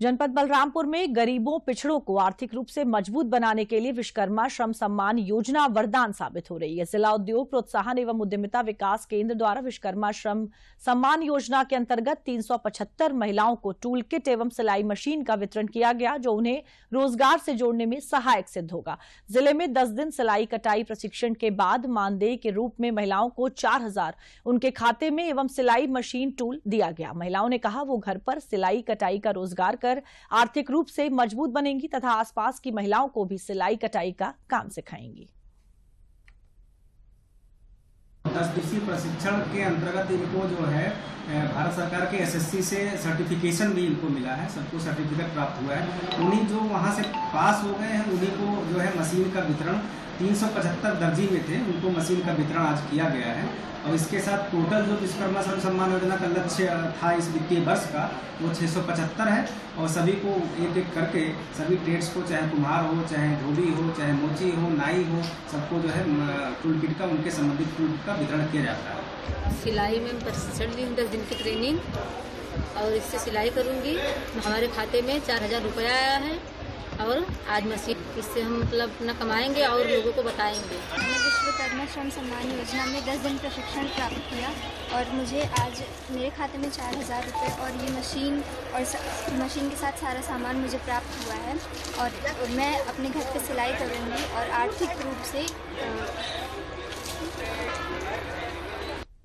जनपद बलरामपुर में गरीबों पिछड़ों को आर्थिक रूप से मजबूत बनाने के लिए विश्वकर्मा श्रम सम्मान योजना वरदान साबित हो रही है। जिला उद्योग प्रोत्साहन एवं उद्यमिता विकास केंद्र द्वारा विश्वकर्मा श्रम सम्मान योजना के अंतर्गत 375 महिलाओं को टूल किट एवं सिलाई मशीन का वितरण किया गया, जो उन्हें रोजगार से जोड़ने में सहायक सिद्ध होगा। जिले में 10 दिन सिलाई कटाई प्रशिक्षण के बाद मानदेय के रूप में महिलाओं को 4000 उनके खाते में एवं सिलाई मशीन टूल दिया गया। महिलाओं ने कहा वो घर पर सिलाई कटाई का रोजगार कर आर्थिक रूप से मजबूत बनेंगी तथा आसपास की महिलाओं को भी सिलाई कटाई का काम सिखाएंगी। 10 दिवसीय प्रशिक्षण के अंतर्गत इनको जो है भारत सरकार के एसएससी से सर्टिफिकेशन भी इनको मिला है, सबको सर्टिफिकेट प्राप्त हुआ है। उन्हीं जो वहां से पास हो गए हैं उन्हीं को जो है मशीन का वितरण 375 दर्जी में थे, उनको मशीन का वितरण आज किया गया है। और इसके साथ टोटल जो विश्वकर्मा श्रम सम्मान योजना का लक्ष्य था इस वित्तीय वर्ष का वो 675 है। और सभी को एक एक करके सभी ट्रेड्स को, चाहे कुम्हार हो, चाहे धोबी हो, चाहे मोची हो, नाई हो, सबको जो है टूल किट का, उनके संबंधित टूल किट का वितरण किया जाता है। सिलाई में प्रशिक्षण ली 10 दिन की ट्रेनिंग और इससे सिलाई करूँगी। हमारे खाते में 4000 रुपया आया है और आज मशीन इससे हम मतलब अपना कमाएंगे और लोगों को बताएंगे। मैंने विश्वकर्मा श्रम सम्मान योजना में 10 दिन प्रशिक्षण प्राप्त किया और मुझे आज मेरे खाते में 4000 रुपये और ये मशीन और मशीन के साथ सारा सामान मुझे प्राप्त हुआ है। और मैं अपने घर पे सिलाई करूँगी और आर्थिक रूप से